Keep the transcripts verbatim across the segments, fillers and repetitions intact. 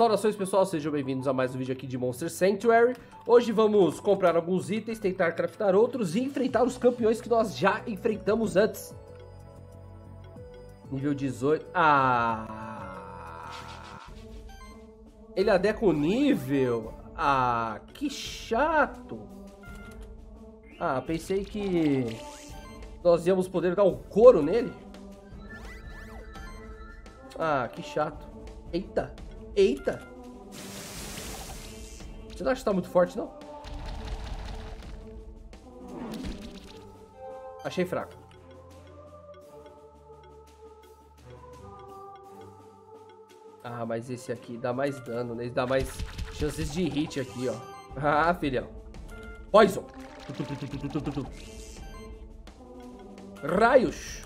Saudações pessoal, sejam bem-vindos a mais um vídeo aqui de Monster Sanctuary. Hoje vamos comprar alguns itens, tentar craftar outros e enfrentar os campeões que nós já enfrentamos antes. Nível dezoito... Ah... Ele adequa o nível? Ah, que chato. Ah, pensei que nós íamos poder dar um couro nele. Ah, que chato. Eita. Eita! Você não acha que tá muito forte, não? Achei fraco. Ah, mas esse aqui dá mais dano, né? Ele dá mais chances de hit aqui, ó. Ah, filhão. Poison. Raios.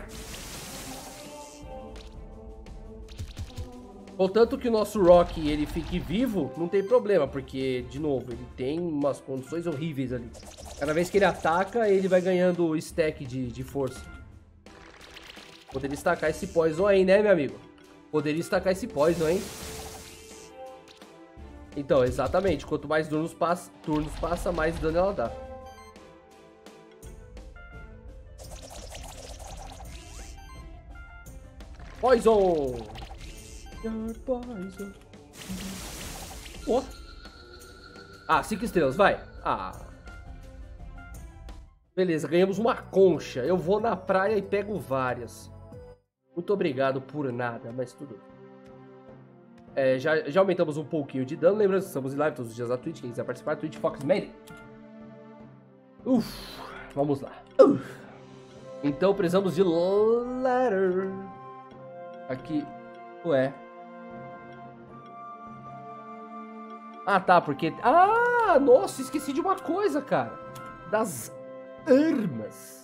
Contanto que o nosso Rock ele fique vivo, não tem problema, porque, de novo, ele tem umas condições horríveis ali. Cada vez que ele ataca, ele vai ganhando stack de, de força. Poderia estacar esse Poison aí, né, meu amigo? Poderia estacar esse Poison, hein? Então, exatamente. Quanto mais turnos passa, turnos passa mais dano ela dá. Poison! Oh. Ah, cinco estrelas, vai. Ah. Beleza, ganhamos uma concha. Eu vou na praia e pego várias. Muito obrigado por nada, mas tudo. É, já, já aumentamos um pouquinho de dano. Lembrando que estamos em live todos os dias na Twitch. Quem quiser participar, Twitch Fox Made. Uf, vamos lá. Uf. Então precisamos de ladder. Aqui, ué. Ah, tá, porque... Ah, nossa, esqueci de uma coisa, cara. Das armas.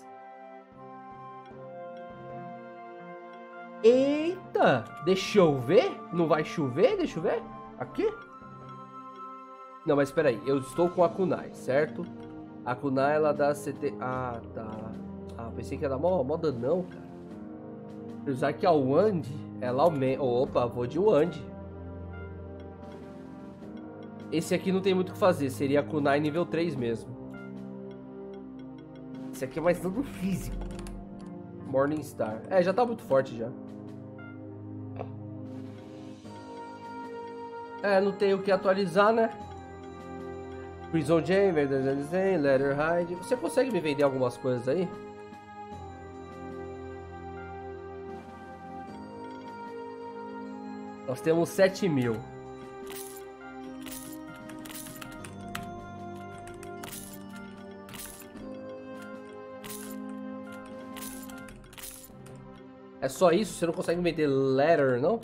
Eita, deixa eu ver. Não vai chover? Deixa eu ver. Aqui? Não, mas espera aí. Eu estou com a Kunai, certo? A Kunai, ela dá C T... Ah, tá. Ah, pensei que ia dar mó, mó danão, cara. Usar que a Wand, ela aumenta... Opa, vou de Wand. Esse aqui não tem muito o que fazer, seria a Kunai nível três mesmo. Esse aqui é mais dano físico. Morningstar. É, já tá muito forte já. É, não tem o que atualizar, né? Prison Chamber, Letter Hide. Você consegue me vender algumas coisas aí? Nós temos sete mil. É só isso? Você não consegue vender letter, não?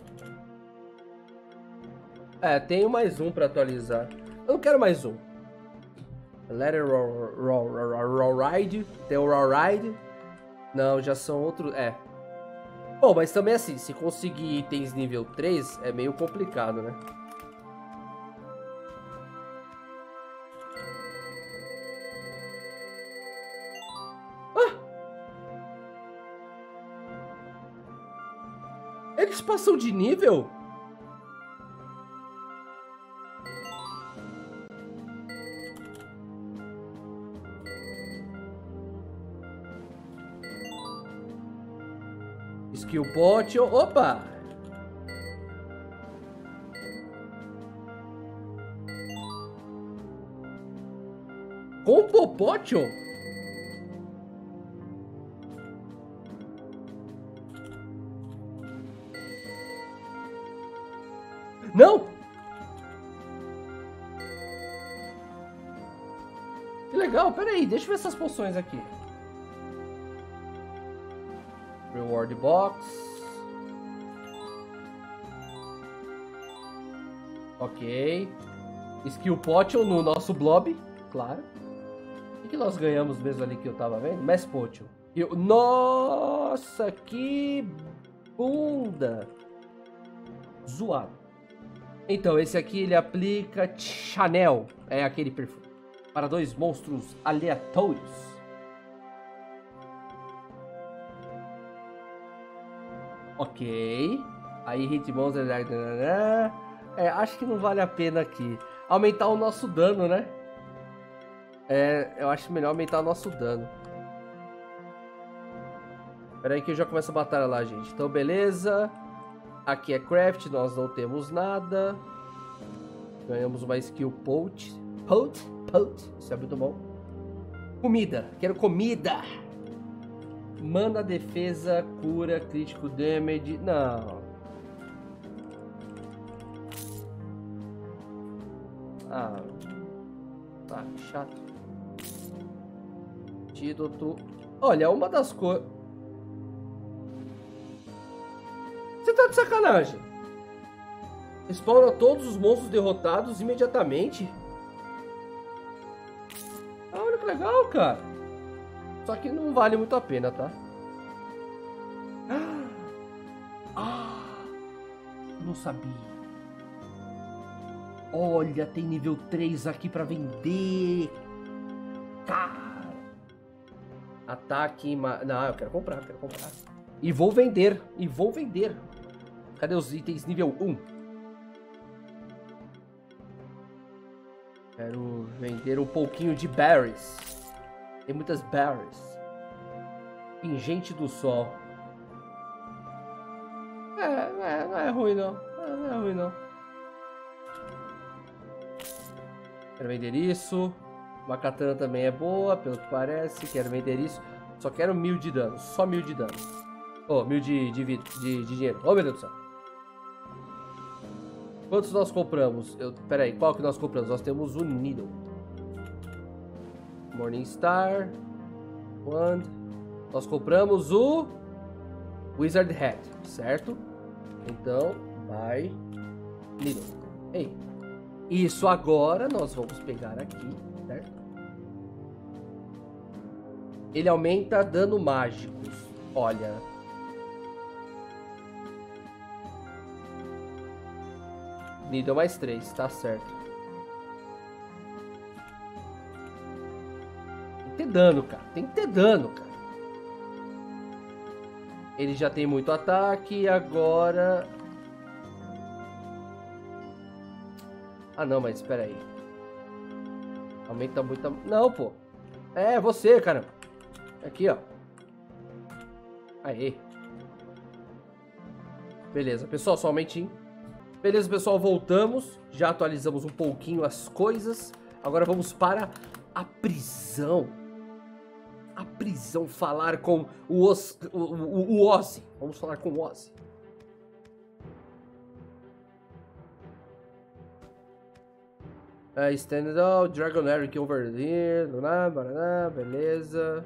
É, tenho mais um pra atualizar. Eu não quero mais um. Letter raw, raw, raw, raw ride. Tem o raw ride. Não, já são outros. É. Bom, mas também assim, se conseguir itens nível três é meio complicado, né? Ah! Eles passam de nível? Skill Potion. Opa! Combo Potion? Não! Que legal, peraí, deixa eu ver essas poções aqui. Reward Box. Ok. Skill Potion no nosso blob, claro. O que nós ganhamos mesmo ali que eu tava vendo? Mass Potion. Eu... Nossa, que bunda. Zoado. Então, esse aqui ele aplica Chanel. É aquele perfume. Para dois monstros aleatórios. Ok. Aí hit monster. É, acho que não vale a pena aqui. Aumentar o nosso dano, né? É, eu acho melhor aumentar o nosso dano. Pera aí que eu já começo a batalha lá, gente. Então, beleza. Aqui é craft, nós não temos nada. Ganhamos uma skill poach. Poach? Poach. Isso é muito bom. Comida. Quero comida. Mana, defesa, cura, crítico damage. Não. Ah. Tá, chato. Antídoto. Olha, uma das coisas... Você tá de sacanagem? Spawna todos os monstros derrotados imediatamente. Ah, olha que legal, cara. Só que não vale muito a pena, tá? Ah, não sabia. Olha, tem nível três aqui pra vender. Cara. Ataque... Ma... Não, eu quero comprar, eu quero comprar. E vou vender, e vou vender. Cadê os itens nível um? Quero vender um pouquinho de berries. Tem muitas berries. Pingente do sol. É, não é, não é ruim não. É, não é ruim não. Quero vender isso. Uma katana também é boa, pelo que parece. Quero vender isso. Só quero mil de dano. Só mil de dano. Oh, mil de, de, vida, de, de dinheiro. Oh, meu Deus do céu. Quantos nós compramos? Eu, pera aí, qual que nós compramos? Nós temos o Needle. Morningstar. Wand. Nós compramos o Wizard Hat, certo? Então, vai Needle. Ei. Isso agora nós vamos pegar aqui, certo? Ele aumenta dano mágicos. Olha... Needle mais três, tá certo. Tem que ter dano, cara. Tem que ter dano, cara. Ele já tem muito ataque, agora... Ah, não, mas espera aí. Aumenta muito... Não, pô. É, você, caramba. Aqui, ó. Aê. Beleza, pessoal, só aumentinho. Beleza, pessoal, voltamos. Já atualizamos um pouquinho as coisas. Agora vamos para a prisão. A prisão, falar com o, Os, o, o, o Ozzy. Vamos falar com o Ozzy. Uh, stand out, Dragon Eric over here. Baraná, baraná, beleza.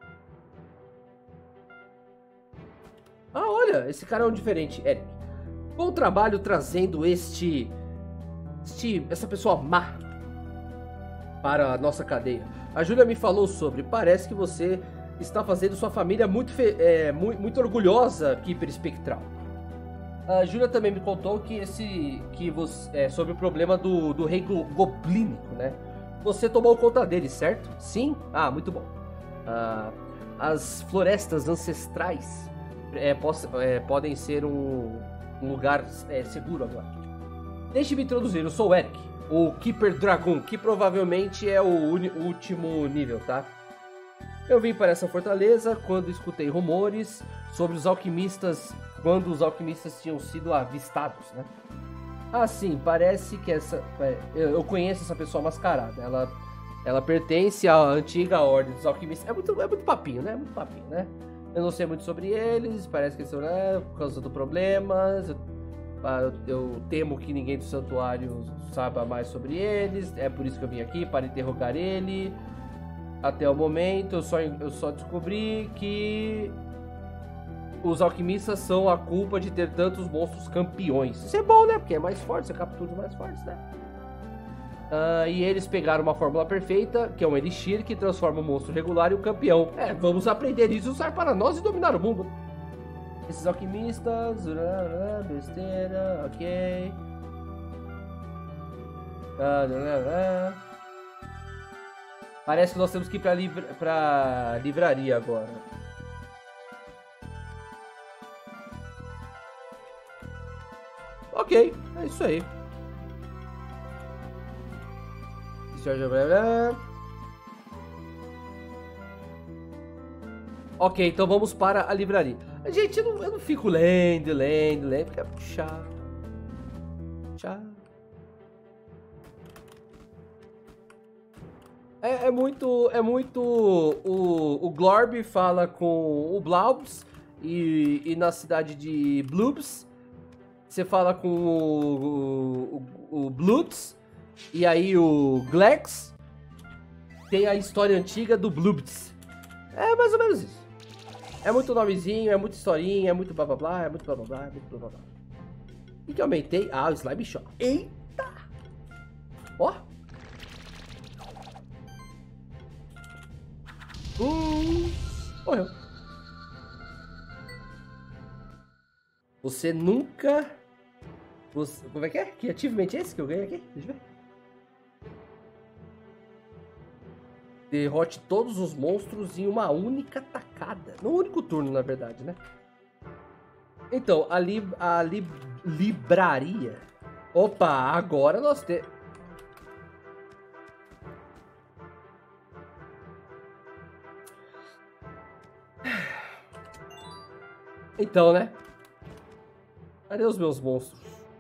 Ah, olha, esse cara é um diferente, Eric. Bom trabalho trazendo este, este, essa pessoa má para a nossa cadeia. A Júlia me falou sobre, parece que você está fazendo sua família muito, é, muito, muito orgulhosa, Keeper Espectral. A Júlia também me contou que esse, que você, é, sobre o problema do, do rei goblínico, né? Você tomou conta dele, certo? Sim? Ah, muito bom. Ah, as florestas ancestrais é, poss, é, podem ser um... um lugar é, seguro agora. Deixe-me introduzir, eu sou o Eric, o Keeper Dragon, que provavelmente é o último nível, tá? Eu vim para essa fortaleza quando escutei rumores sobre os alquimistas, quando os alquimistas tinham sido avistados, né? Ah, sim, parece que essa... Eu conheço essa pessoa mascarada, ela, ela pertence à antiga ordem dos alquimistas. É muito, é muito papinho, né? É muito papinho, né? Eu não sei muito sobre eles, parece que eles são, né, por causa do problemas. Eu, eu, eu temo que ninguém do santuário saiba mais sobre eles. É por isso que eu vim aqui, para interrogar ele. Até o momento, eu só, eu só descobri que os alquimistas são a culpa de ter tantos monstros campeões. Isso é bom, né? Porque é mais forte, você captura os mais fortes, né? Uh, e eles pegaram uma fórmula perfeita, que é um elixir que transforma o monstro regular em um campeão. É, vamos aprender isso e usar para nós e dominar o mundo. Esses alquimistas... Besteira, ok. Parece que nós temos que ir pra, livra... pra livraria agora. Ok, é isso aí. Ok, então vamos para a livraria. Gente, eu não, eu não fico lendo, lendo, lendo, porque é chato. Chato. É, é muito, é muito, o, o Glorb fala com o Blaubs e, e na cidade de Bloobs você fala com o, o, o Blutz e aí o Glex tem a história antiga do Bloobs. É mais ou menos isso. É muito nomezinho, é muita historinha, é muito blá blá blá, é muito blá blá blá, é muito blá blá blá. E que eu aumentei? Ah, o Slime Shot. Eita! Ó! Hum, morreu. Você nunca... Você... Como é que é? Que achievement é esse que eu ganhei aqui? Deixa eu ver. Derrote todos os monstros em uma única tacada. No único turno, na verdade, né? Então, a, li... a li... libraria... Opa, agora nós temos... Então, né? Cadê os meus monstros?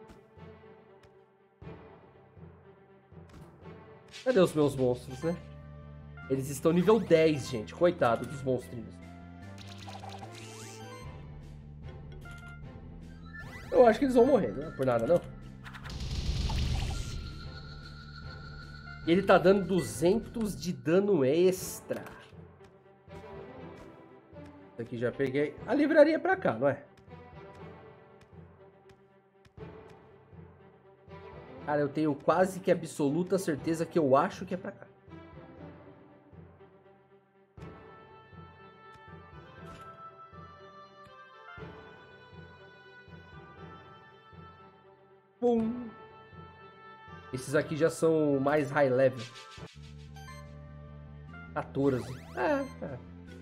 Cadê os meus monstros, né? Eles estão nível dez, gente. Coitado dos monstrinhos. Eu acho que eles vão morrer, não é por nada, não. E ele tá dando duzentos de dano extra. Isso aqui já peguei. A livraria é pra cá, não é? Cara, eu tenho quase que absoluta certeza que eu acho que é pra cá. Pum. Esses aqui já são mais high level. quatorze. É, é.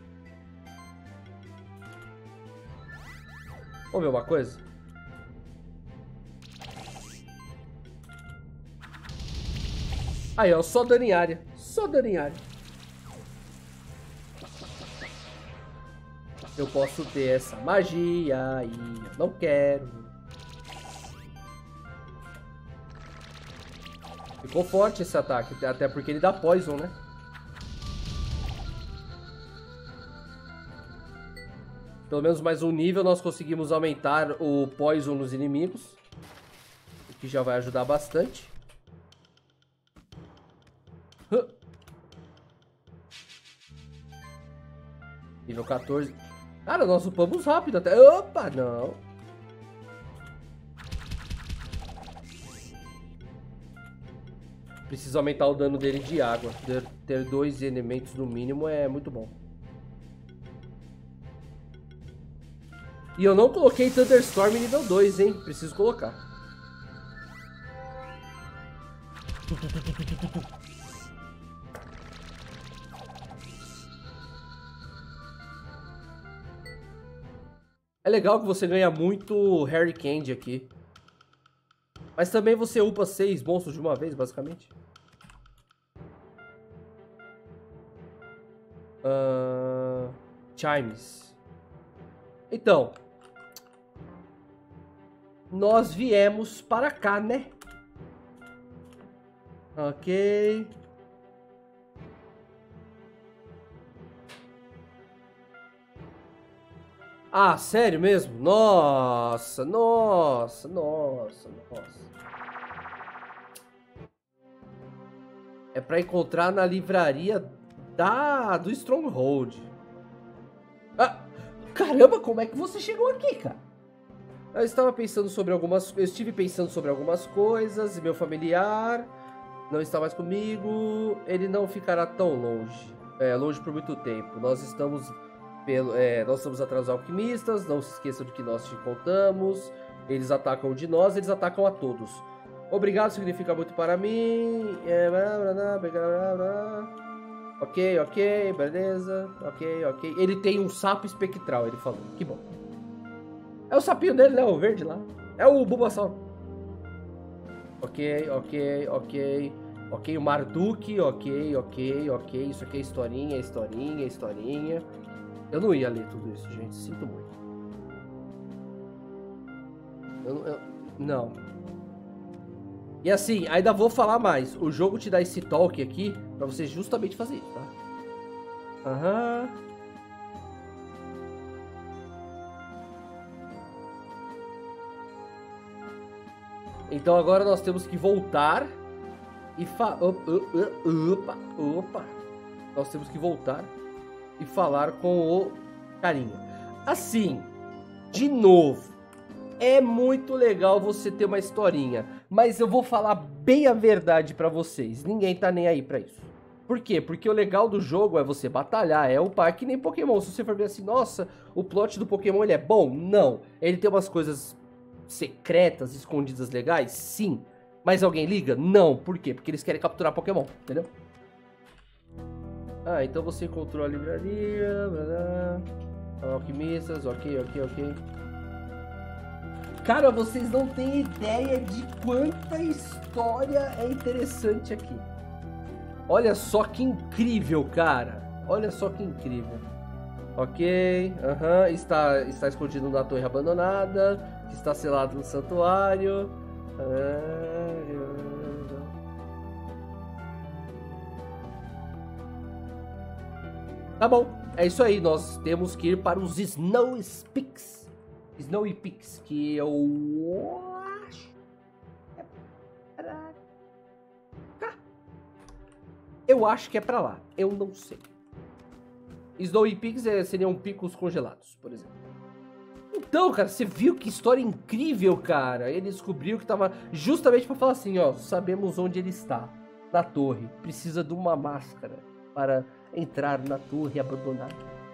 Vamos ver uma coisa? Aí, ó, só dano em área. Só dano em área. Eu posso ter essa magia e eu não quero. Ficou forte esse ataque, até porque ele dá poison, né? Pelo menos mais um nível nós conseguimos aumentar o poison nos inimigos. O que já vai ajudar bastante. Nível quatorze. Cara, nós upamos rápido até. Opa, não. Preciso aumentar o dano dele de água. Ter dois elementos no mínimo é muito bom. E eu não coloquei Thunderstorm nível dois, hein? Preciso colocar. É legal que você ganha muito Harry Candy aqui. Mas também você upa seis monstros de uma vez, basicamente. Uh... Chimes. Então. Nós viemos para cá, né? Ok. Ah, sério mesmo? Nossa, nossa, nossa, nossa. É pra encontrar na livraria da do Stronghold. Ah, caramba, como é que você chegou aqui, cara? Eu estava pensando sobre algumas... Eu estive pensando sobre algumas coisas e meu familiar não está mais comigo. Ele não ficará tão longe. É, longe por muito tempo. Nós estamos... Pelo, é, nós estamos atrás dos alquimistas, não se esqueçam de que nós te contamos. Eles atacam de nós, eles atacam a todos. Obrigado significa muito para mim. É, blá, blá, blá, blá. Ok, ok, beleza. Ok, ok. Ele tem um sapo espectral, ele falou. Que bom. É o sapinho dele, né? O verde lá. É o Bulbasaur. Ok, ok, ok. Ok, o Marduk, ok, ok, ok. Isso aqui é historinha, historinha, historinha. Eu não ia ler tudo isso, gente. Sinto muito. Eu, eu, não. E assim, ainda vou falar mais. O jogo te dá esse toque aqui pra você justamente fazer isso, tá? Aham. Então agora nós temos que voltar e fa... Opa, opa. Nós temos que voltar e falar com o carinha. Assim, de novo, é muito legal você ter uma historinha, mas eu vou falar bem a verdade pra vocês. Ninguém tá nem aí pra isso. Por quê? Porque o legal do jogo é você batalhar, é upar, que nem Pokémon. Se você for ver assim, nossa, o plot do Pokémon ele é bom? Não. Ele tem umas coisas secretas, escondidas legais? Sim. Mas alguém liga? Não. Por quê? Porque eles querem capturar Pokémon, entendeu? Ah, então você encontrou a livraria, blá, blá. Alquimistas, ok, ok, ok. Cara, vocês não têm ideia de quanta história é interessante aqui. Olha só que incrível, cara. Olha só que incrível. Ok, aham, uhum. está, está escondido na torre abandonada. Está selado no santuário. Tá bom, é isso aí. Nós temos que ir para os Snowy Peaks. Snowy Peaks, que eu acho é pra cá. Eu acho que é pra lá. Eu não sei. Snowy Peaks é, seriam picos congelados, por exemplo. Então, cara, você viu que história incrível, cara. Ele descobriu que tava justamente pra falar assim, ó, sabemos onde ele está. Na torre. Precisa de uma máscara para entrar na torre abandonada.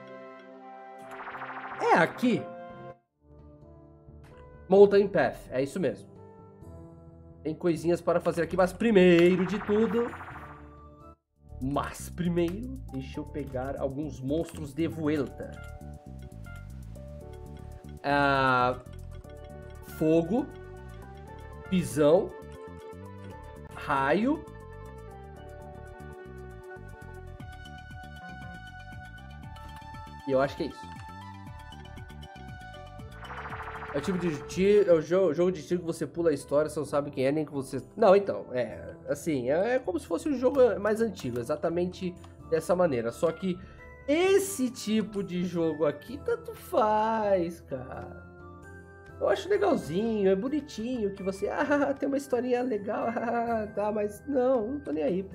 É aqui. Mountain Path, é isso mesmo. Tem coisinhas para fazer aqui, mas primeiro de tudo... Mas primeiro, deixa eu pegar alguns monstros de Vuelta. Ah, fogo, pisão, raio, e eu acho que é isso. É o tipo de tiro, é o jogo, jogo de tiro que você pula a história, você não sabe quem é, nem que você... Não, então, é, assim, é como se fosse um jogo mais antigo, exatamente dessa maneira, só que esse tipo de jogo aqui, tanto faz, cara. Eu acho legalzinho, é bonitinho, que você... Ah, tem uma historinha legal, ah, tá, mas não, não tô nem aí, pô.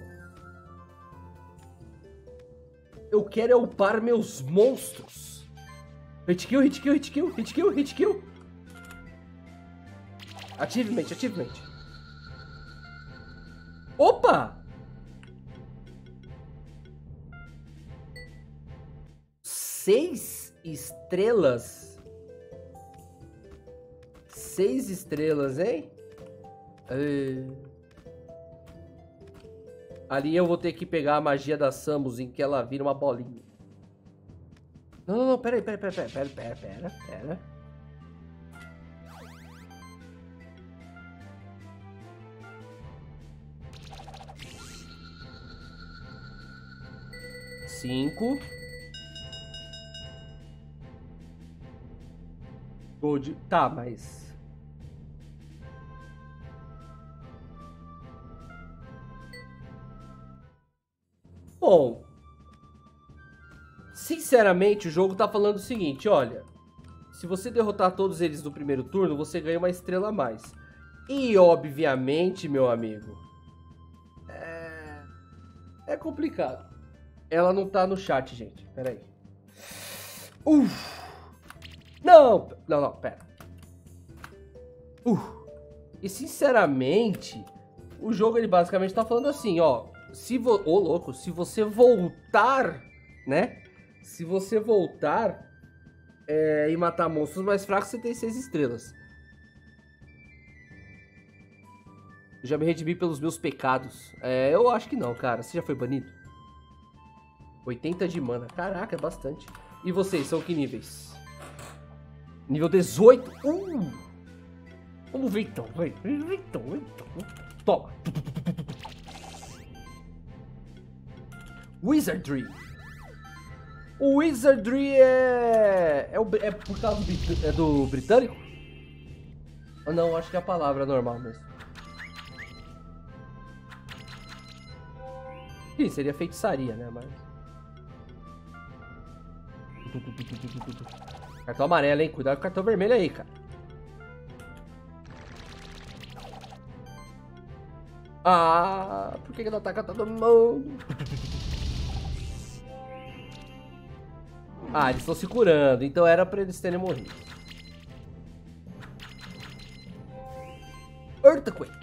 Eu quero é upar meus monstros. Hit kill, hit kill, hit kill, hit kill, hit kill. Achievement, achievement. Opa! Seis estrelas. Seis estrelas, hein? Uh... Ali eu vou ter que pegar a magia da Samus, em que ela vira uma bolinha. Não, não, não, pera aí, pera, pera, pera, pera, pera, pera, pera. Cinco. Gold. Tá, mas... Bom... Sinceramente, o jogo tá falando o seguinte, olha... Se você derrotar todos eles no primeiro turno, você ganha uma estrela a mais. E, obviamente, meu amigo... É... É complicado. Ela não tá no chat, gente. Pera aí. Uf! Não! Não, não, pera. Uf! E, sinceramente, o jogo, ele basicamente tá falando assim, ó... Se vo... Ô, louco, se você voltar, né? Se você voltar é, e matar monstros mais fracos, você tem seis estrelas. Eu já me redimi pelos meus pecados. É, eu acho que não, cara. Você já foi banido? oitenta de mana. Caraca, é bastante. E vocês, são que níveis? Nível dezoito? Uh! Vamos ver então, vai. Então, então. Toma. Wizardry. O Wizardry é... É, o... é por causa do... É do britânico? Ou não, acho que é a palavra normal mesmo. Sim, seria feitiçaria, né? Mas... Cartão amarelo, hein? Cuidado com o cartão vermelho aí, cara. Ah, por que que não ataca todo mundo? Ah, eles estão se curando, então era pra eles terem morrido. Earthquake.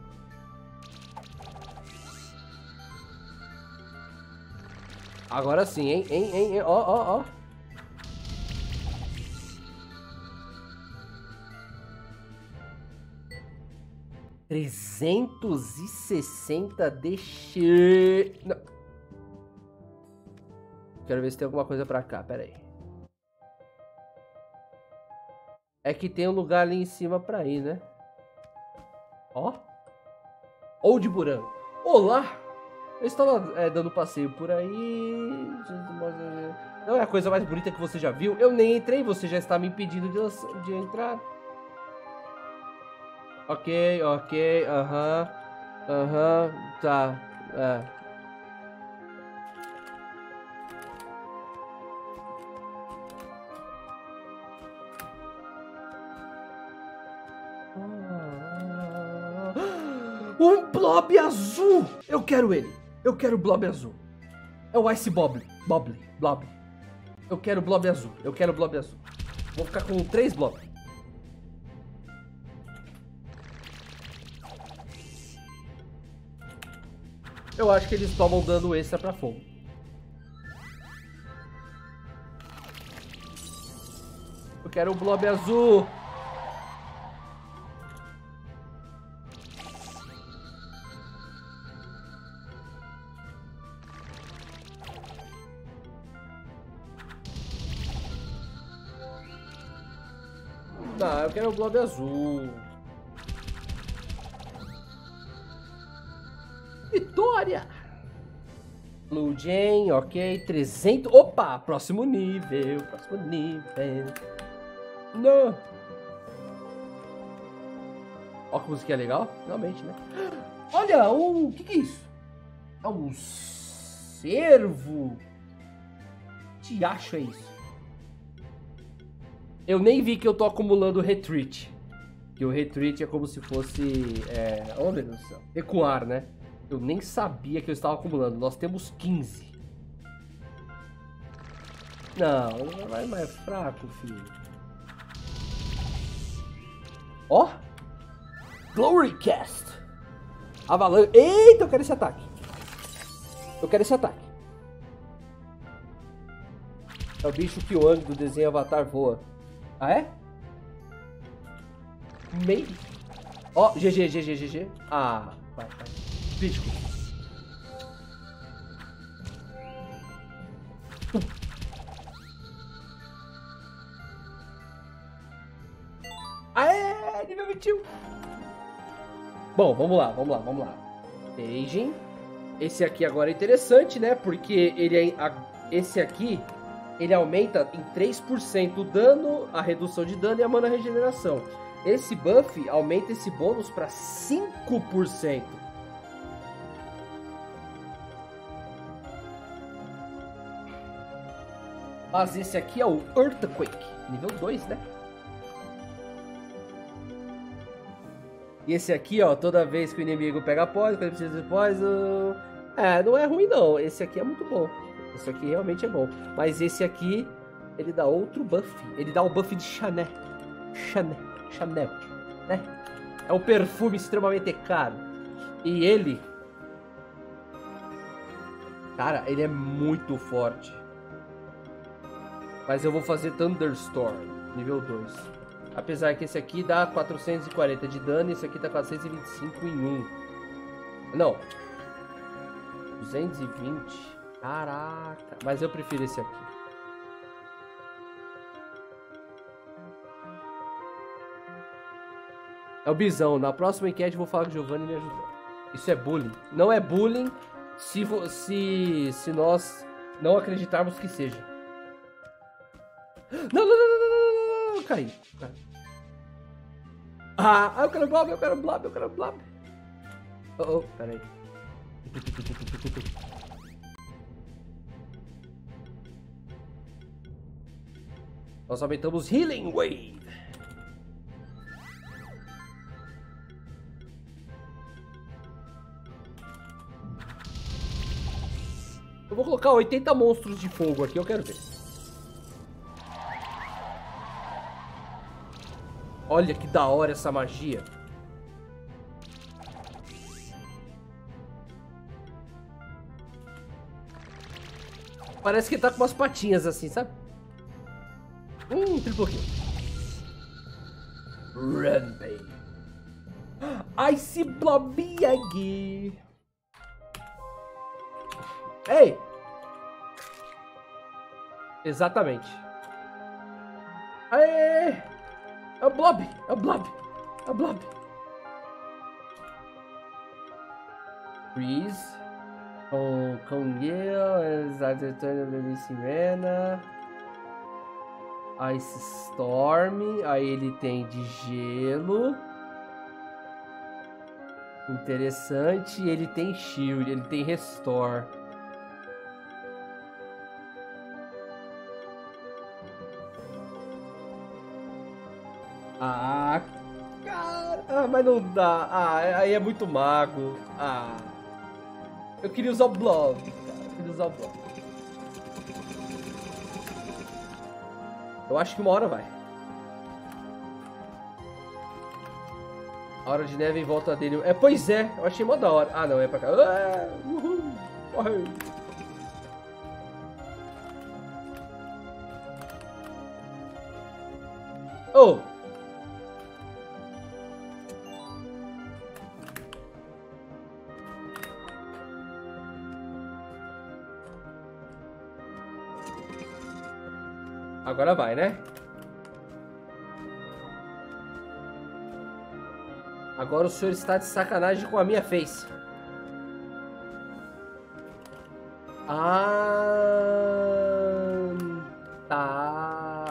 Agora sim, hein? Hein, hein, hein? Ó, ó, ó. trezentos e sessenta D X. Não. Quero ver se tem alguma coisa pra cá, pera aí. É que tem um lugar ali em cima pra ir, né? Ó. Old Buran. Olá! Eu estava é, dando passeio por aí. Não é a coisa mais bonita que você já viu? Eu nem entrei, você já está me impedindo de, de entrar. Ok, ok, aham, uh aham, uh -huh, tá, é. Um blob azul! Eu quero ele! Eu quero o blob azul! É o Ice Bob, Bob, Blob. Eu quero o blob azul, eu quero o blob azul. Vou ficar com três blobs. Eu acho que eles tomam dano extra pra fogo. Eu quero o blob azul. Não, eu quero o blob azul. Vitória! Blue Jay, ok, trezentos. Opa, próximo nível, próximo nível. Não. Ó que musiquinha legal, realmente, né? Olha, o que que é isso? É um cervo. Que acho é isso? Eu nem vi que eu tô acumulando retreat. Que o retreat é como se fosse... É... Oh, meu Deus do céu. Recuar, né? Eu nem sabia que eu estava acumulando. Nós temos quinze. Não, não vai mais fraco, filho. Ó. Glorycast. Avalanche. Eita, eu quero esse ataque. Eu quero esse ataque. É o bicho que o Ang do desenho Avatar voa. Ah, é? Meio. Ó, G G, G G, G G. Ah, vai, vai. Crítico. Aê, nível vinte e um. Bom, vamos lá, vamos lá, vamos lá. Aging. Esse aqui agora é interessante, né? Porque ele é, esse aqui, ele aumenta em três por cento o dano, a redução de dano e a mana regeneração. Esse buff aumenta esse bônus para cinco por cento. Mas esse aqui é o Earthquake, nível dois, né? E esse aqui, ó, toda vez que o inimigo pega poison, quando ele precisa de poison... É, não é ruim não, esse aqui é muito bom. Esse aqui realmente é bom. Mas esse aqui, ele dá outro buff. Ele dá o buff de Chanel. Chanel, Chanel, né? É um perfume extremamente caro. E ele... Cara, ele é muito forte. Mas eu vou fazer Thunderstorm, nível dois. Apesar que esse aqui dá quatrocentos e quarenta de dano e esse aqui dá quatrocentos e vinte e cinco em um. Não. duzentos e vinte. Caraca. Mas eu prefiro esse aqui. É o Bizão. Na próxima enquete eu vou falar com o Giovanni me ajudando. Isso é bullying. Não é bullying. Se, se, se nós não acreditarmos que seja. Não, não, não, não, não, não, não, não, caí. Ah, eu quero blob, eu quero blob, eu quero blob. Oh, oh, peraí. Nós aumentamos Healing Wave. Eu vou colocar oitenta monstros de fogo aqui, eu quero ver. Olha que da hora essa magia. Parece que ele tá com umas patinhas assim, sabe? Hum, triplo kill. Rampage. Ice Blobiag. Ei! Exatamente. Aê! É o Blob! É o Blob! É o Blob! Freeze. Com Congeal, Exalted de Sirena. Ice Storm. Aí ele tem de gelo. Interessante. Ele tem Shield. Ele tem Restore. Ah, cara. Ah, mas não dá. Ah, aí é muito mago. Ah. Eu queria usar o Blob, cara. Eu queria usar o Blob. Eu acho que uma hora vai. A hora de neve em volta dele. É, pois é. Eu achei mó da hora. Ah, não. É pra cá. Ah, uhul. Corre. Oh. Agora vai, né? Agora o senhor está de sacanagem com a minha face. Ah, tá.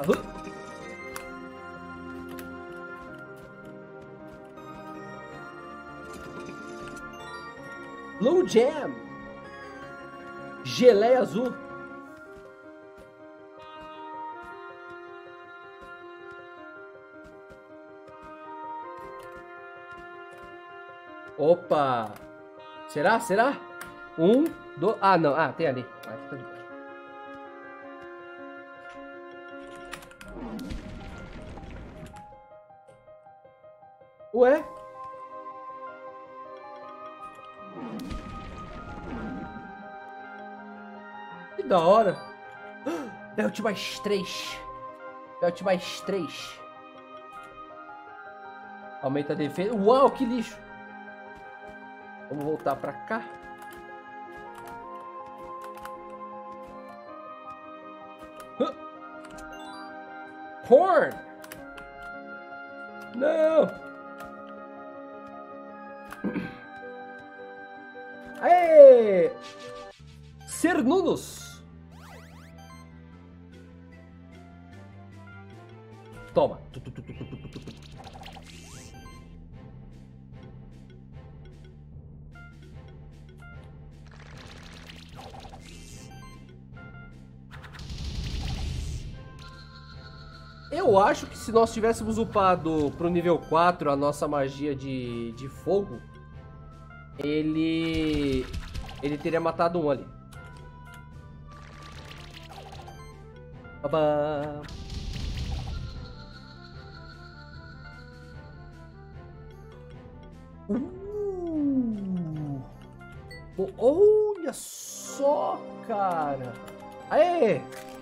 Blue Jam. Geleia azul. Opa! Será? Será? Um, dois... Ah, não. Ah, tem ali. Ah, tá de boa. Ué? Que da hora. Belt mais três. Belt mais três. Aumenta a defesa. Uau, que lixo. Vamos voltar pra cá. Huh. Corn! Não! Aê! Cernudos! Toma! Eu acho que se nós tivéssemos upado pro nível quatro a nossa magia de, de fogo, ele ele teria matado um ali. Babá. Uh. Olha só, cara. Aê!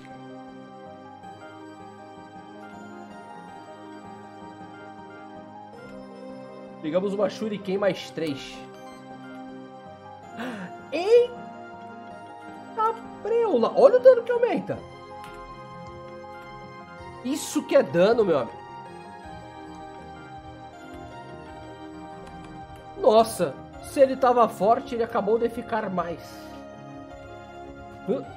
Pegamos uma Shuriken mais três. Eita preula! Olha o dano que aumenta. Isso que é dano, meu amigo. Nossa. Se ele tava forte, ele acabou de ficar mais. Uh.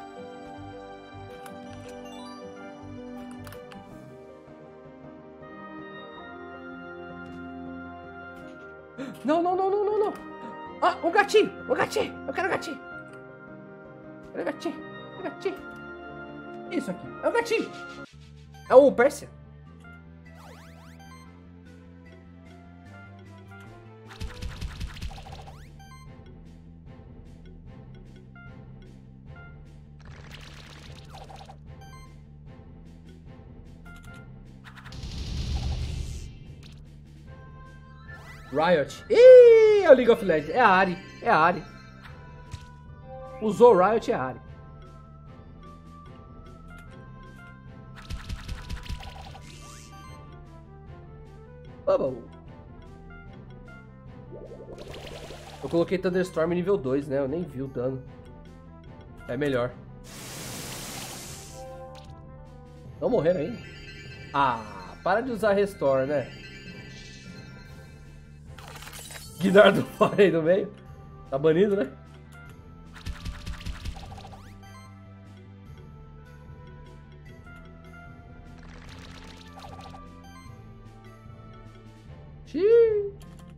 Não, não, não, não, não, não. Ah, um gatinho, um gatinho. Eu quero um gatinho. Eu quero um gatinho, um gatinho. Isso aqui, é um gatinho. É um Pérsia. Riot. Ih, é o League of Legends. É a Ahri. É a Ahri. Usou Riot, é a Ahri. Bubble. Eu coloquei Thunderstorm nível dois, né? Eu nem vi o dano. É melhor. Não morreram ainda? Ah, para de usar Restore, né? Guinardo fora aí no meio. Tá banido, né? Xiii.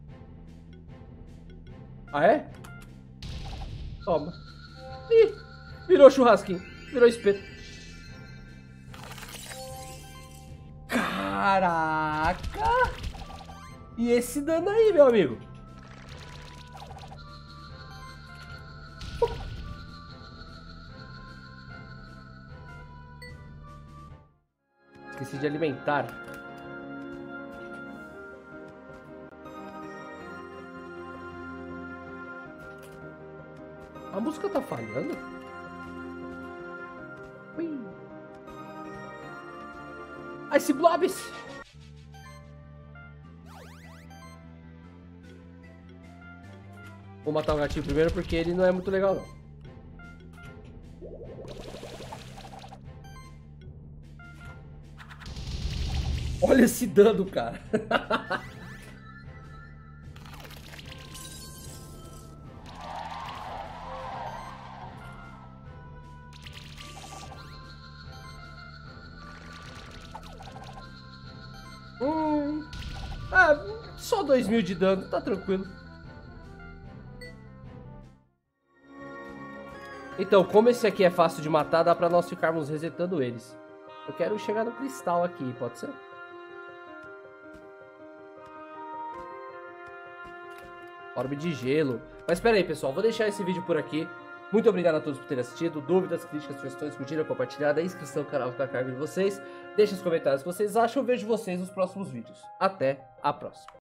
Ah, é? Toma. Ih, virou churrasquinho. Virou espeto. Caraca! E esse dano aí, meu amigo? Esqueci de alimentar. A música tá falhando? Ui. Ice Blobs! Vou matar o gatinho primeiro porque ele não é muito legal, não. Olha esse dano, cara. hum. Ah, só dois mil de dano, tá tranquilo. Então, como esse aqui é fácil de matar, dá pra nós ficarmos resetando eles. Eu quero chegar no cristal aqui, pode ser? Orbe de gelo. Mas espera aí, pessoal, vou deixar esse vídeo por aqui. Muito obrigado a todos por terem assistido. Dúvidas, críticas, sugestões, curtiram, compartilhada, inscrição no canal fica a cargo de vocês. Deixem os comentários o que vocês acham. Eu vejo vocês nos próximos vídeos. Até a próxima.